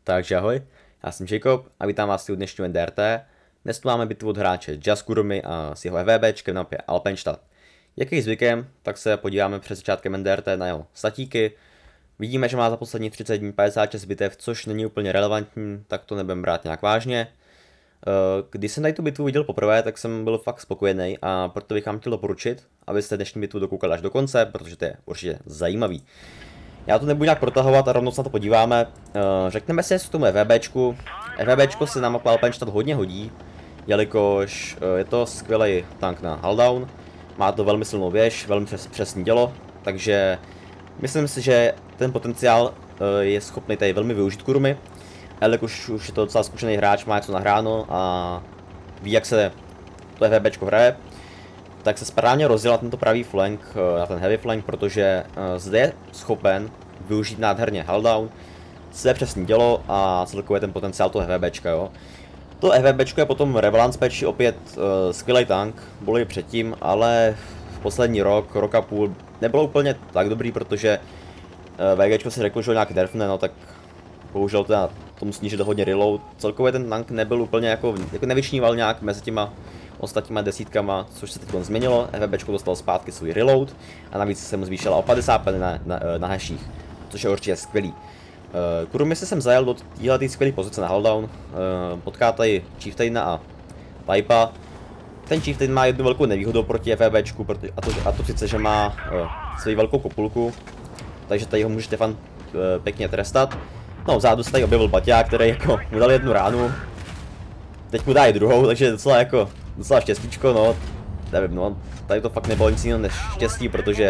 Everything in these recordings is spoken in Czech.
Takže ahoj, já jsem Jacob a vítám vás u dnešního NDRT. Dnes tu máme bitvu od hráče Just Kurumi a s jeho EVBčkem na mapě Alpenstadt. Jak je zvykem, tak se podíváme před začátkem NDRT na jeho statíky. Vidíme, že má za poslední 30 dní 56 bitev, což není úplně relevantní, tak to nebudem brát nějak vážně. Když jsem tady tu bitvu viděl poprvé, tak jsem byl fakt spokojený a proto bych vám chtěl doporučit, abyste dnešní bitvu dokoukali až do konce, protože to je určitě zajímavý. Já to nebudu nějak protahovat a rovnou se na to podíváme. Řekneme si něco k tomu EVBčku. EVBčko se na mapu Alpenstadt hodně hodí, jelikož je to skvělý tank na hulldown. Má to velmi silnou věž, velmi přesný dělo, takže myslím si, že ten potenciál je schopný tady velmi využít Kurumi. Jelikož už je to docela zkušený hráč, má něco nahráno a ví, jak se to EVBčko hraje, tak se správně rozdělil na tento pravý flank, na ten heavy flank, protože zde je schopen využít nádherně hulldown, své přesný dělo a celkově ten potenciál toho EVBčka, jo. To EVBčko je potom Revelance patchi opět skvělý tank, byl i předtím, ale v poslední rok a půl nebylo úplně tak dobrý, protože VGčko si řekl, že ho nějak nerfne, no tak bohužel teda tomu snížil hodně reload. Celkově ten tank nebyl úplně jako nevyčníval nějak mezi těma ostatníma desítkama, což se teď změnilo. EVBčko dostalo zpátky svůj reload a navíc se mu zvýšila o 50 peny na hashích, což je určitě skvělý. Kurumi se sem zajel do této skvělé pozice na hulldown, potká tady Chieftaina a Typa. Ten Chieftain má jednu velkou nevýhodu proti EVBčku, a to sice, že má svou velkou kopulku, takže tady ho může Štefan pěkně trestat. No, vzadu se tady objevil Baťák, který jako mu dal jednu ránu, teď mu dá i druhou, takže docela štěstíčko, no, nevím, no, tady to fakt nebylo nic jiného než štěstí, protože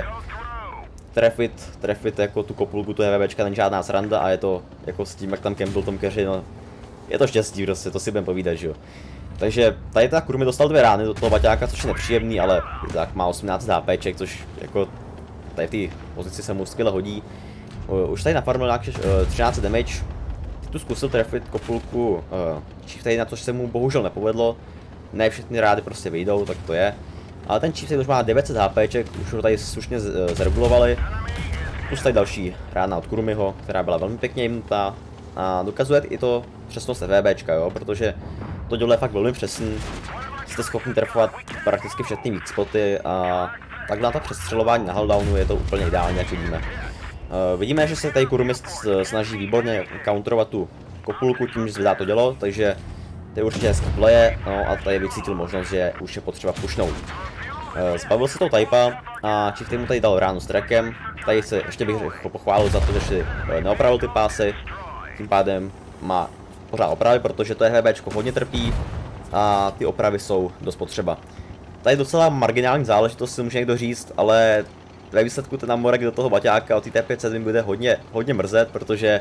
trefit jako tu kopulku, tu EVBčka není žádná sranda a je to jako s tím, jak tam campbell Tom Carey, no, je to štěstí prostě, to si budeme povídat, že jo. Takže tady ta Kurumi dostal 2 rány do toho Baťáka, což je nepříjemný, ale tak má 18 HPček, což jako tady v té pozici se mu skvěle hodí. Už tady nafarmil nějaký 13 damage, tu zkusil trefit kopulku Chieftaina, což se mu bohužel nepovedlo. Ne všechny rády prostě vyjdou, tak to je. Ale ten Chieftain už má 900 HPček, už ho tady slušně zregulovali. Plus tady další rána od Kurumiho, která byla velmi pěkně jimnutá. A dokazuje i to přesnost EVBčka, jo, protože to dělo je fakt velmi přesný. Jste schopni trefovat prakticky všechny weak spoty a takhle na to přestřelování na hulldownu je to úplně ideální, jak vidíme. Vidíme, že se tady Kurumi snaží výborně counterovat tu kopulku tím, že zvedá to dělo, takže to je určitě hezký playe, no a tady vycítil možnost, že už je potřeba pushnout. Zbavil se toho Typa a Chieftain mu tady dal ránu s trackem, tady se ještě bych ho pochválil za to, že si neopravil ty pásy, tím pádem má pořád opravy, protože to EVBčko hodně trpí a ty opravy jsou dost potřeba. Tady docela marginální záležitost si může někdo říct, ale ve výsledku ten Amorek do toho Baťáka od té T500 mi bude hodně mrzet, protože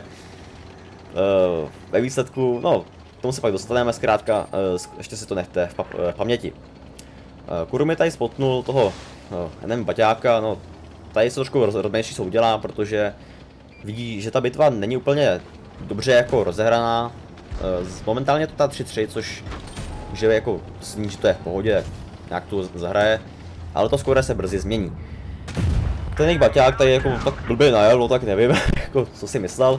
ve výsledku, no, k tomu se pak dostaneme zkrátka, ještě si to nechte v paměti. Kurumi tady spotnul toho, nevím, Baťáka, no, tady se trošku rozmenší soudělá, protože vidí, že ta bitva není úplně dobře jako rozehraná. Momentálně je to ta 3-3, což že jako sní, že to je v pohodě, nějak tu zahraje, ale to skoro se brzy změní. Ten jejich Baťák tady jako tak blbě najel, no tak nevím, jako co si myslel.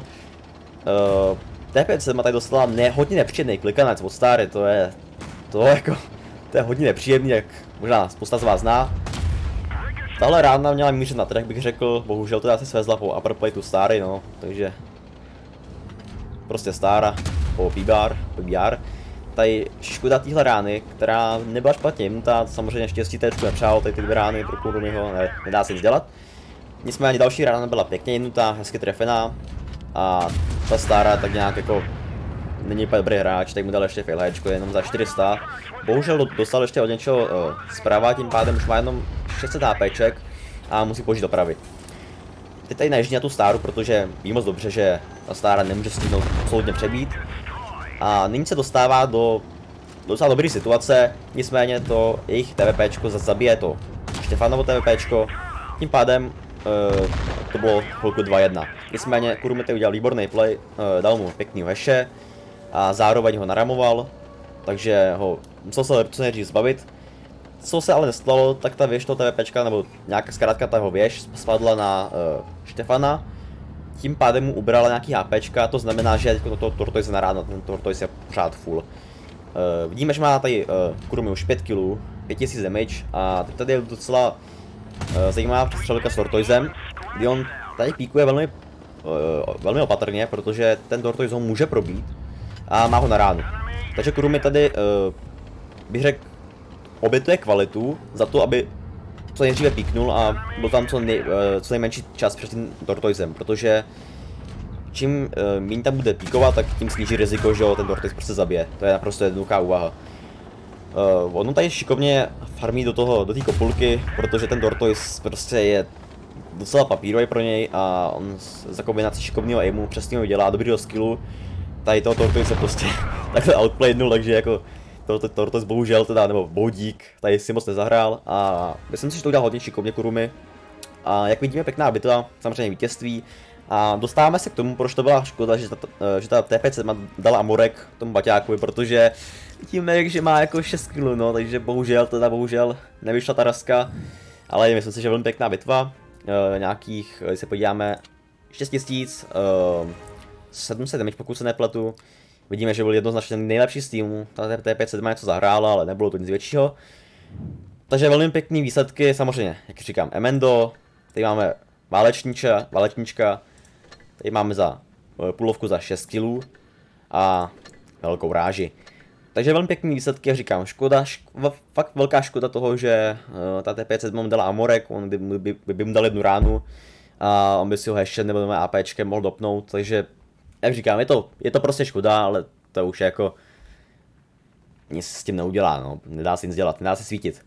T5 tady dostala hodně nepříjemný klikanec od Stary, to je hodně nepříjemný, jak možná spousta z vás zná. Tahle rána měla mířit na track, bych řekl, bohužel teda se svezla po upperplatu Stary, no, takže prostě Stára po PBR. Tady škoda téhle rány, která nebyla špatně jimnutá, samozřejmě štěstí téčku nepřálo, tady ty 2 rány pro Kurumiho, nedá se nic dělat. Nicméně další rána byla pěkně jimnutá, hezky trefená a ta Stára tak nějak jako není úplně dobrý hráč, tak mu dal ještě failhečko jenom za 400. Bohužel dostal ještě od něčeho zprava, tím pádem už má jenom 600 HPček a musí použít opravy. Teď tady naježdí na tu Stáru, protože ví moc dobře, že ta Stára nemůže stihnout absolutně přebít. A nyní se dostává do docela dobré situace, nicméně to jejich TVPčko zabije to Štefanovo TVPčko, tím pádem to bylo chvilku 2-1. Nicméně Kurumi udělal výborný play, dal mu pěkný heše a zároveň ho naramoval, takže ho musel se co nejdřív zbavit. Co se ale nestalo, tak ta věž toho TVPčka, nebo nějaká zkrátka ta jeho věž spadla na Štefana. tím pádem mu ubrala nějaký HPčka, to znamená, že toto Tortoise naráno, ten Tortoise je pořád full. Vidíme, že má tady Kurumi už 5 kg, 5000 damage a teď tady je docela zajímavá přestřelka s Tortoisem, kdy on tady píkuje velmi opatrně, protože ten Tortoise ho může probít a má ho na ránu. Takže Kurumi tady bych řekl obětuje kvalitu za to, aby co nejdříve píknul a byl tam co nejmenší čas před tím Tortoisem, protože čím méně tam bude píkovat, tak tím sníží riziko, že ho ten Tortoise prostě zabije. To je naprosto jednoduchá úvaha. On tady šikovně farmí do té kopulky, protože ten Tortoise prostě je docela papírový pro něj a on za kombinaci šikovného aimu přesně dělá, dobrýho skillu. Tady toho Tortoise prostě takhle outplaynul, takže jako Tortoise bohužel teda, nebo bohudík, tady si moc nezahrál a myslím si, že to udělal hodně šikovně Kurumi. A jak vidíme, pěkná bitva, samozřejmě vítězství. A dostáváme se k tomu, proč to byla škoda, že ta TPC dala Amorek tomu baťákovi, protože vidíme, že má jako 6 kg, no, takže bohužel nevyšla ta raska. Ale myslím si, že velmi pěkná bitva, nějakých, když se podíváme, 6000, 700 damage, pokud se nepletu. Vidíme, že byl jednoznačně nejlepší z týmu, ta T5 něco zahrála, ale nebylo to nic většího. Takže velmi pěkný výsledky, samozřejmě, jak říkám, Emendo, tady máme válečníčka, tady máme za půlovku za 6 kg a velkou ráži. Takže velmi pěkný výsledky, jak říkám, fakt velká škoda toho, že ta T5 mu dala Amorek, on by mu dal jednu ránu a on by si ho ještě nebo APčkem mohl dopnout, takže jak říkám, je to prostě škoda, ale to už jako nic s tím neudělá, no, nedá se nic dělat, nedá se svítit.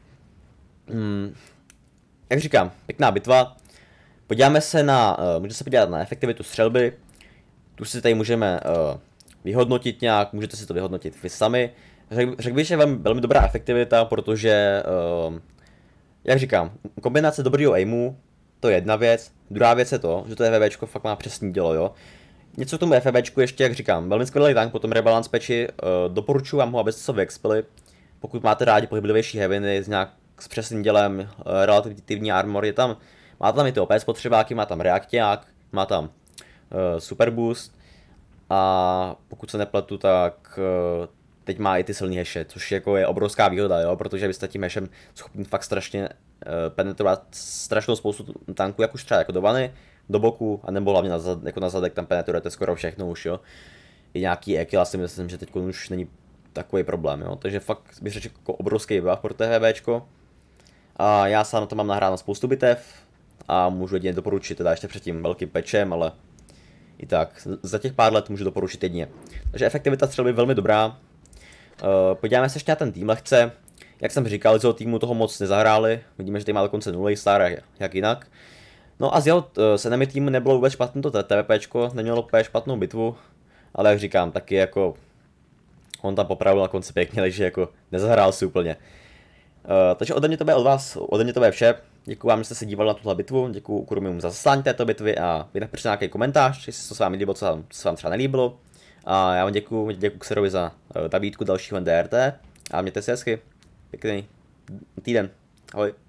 Jak říkám, pěkná bitva. Podíváme se můžete se podívat na efektivitu střelby. Tu si tady můžeme vyhodnotit nějak, můžete si to vyhodnotit vy sami. Řekl bych, že je velmi dobrá efektivita, protože, jak říkám, kombinace dobrýho aimu, to je jedna věc. Druhá věc je to, že to FVBčko fakt má přesný dělo, jo. Něco k tomu FVBčku ještě, jak říkám, velmi skvělý tank, potom rebalance patchi, doporučuji vám ho, abyste se vyexpili. Pokud máte rádi pohyblivější heaviny s přesným dělem, relativní armor, má tam i ty OP spotřebáky, má tam reakták, má tam super boost a pokud se nepletu, tak teď má i ty silný heše, což jako je obrovská výhoda, jo, protože byste tím hešem schopni fakt strašně penetrovat strašnou spoustu tanků, jak už třeba jako do vany, do boku, anebo hlavně jako na zadek tam penetrujete skoro všechno už, jo. I nějaký ekill, si myslím, že teď už není takový problém, jo. Takže fakt bych řekl jako obrovský buff pro THVčko. A já sám na to mám nahráno spoustu bitev a můžu jedině doporučit, teda ještě před tím velkým patchem, ale i tak, za těch pár let můžu doporučit jedině. Takže efektivita střelby je velmi dobrá. Podíváme se ještě na ten tým lehce. Jak jsem říkal, z jeho týmu toho moc nezahráli, vidíme, že tady má dokonce 0 star, jak jinak. No a s enemy týmu nebylo vůbec špatné to TVPčko, nemělo úplně špatnou bitvu, ale jak říkám, taky jako on tam popravil na konci pěkně, takže jako nezahrál si úplně. Takže ode mě to bude vše. Děkuji vám, že jste se dívali na tuhle bitvu, děkuji Kurumimu za zaslání této bitvy a vy napište nějaký komentář, jestli se to s vámi líbilo, co se vám třeba nelíbilo. A já vám děkuji Xerovi za nabídku dalšího NDRT a mějte se hezky, pěkný týden, ahoj.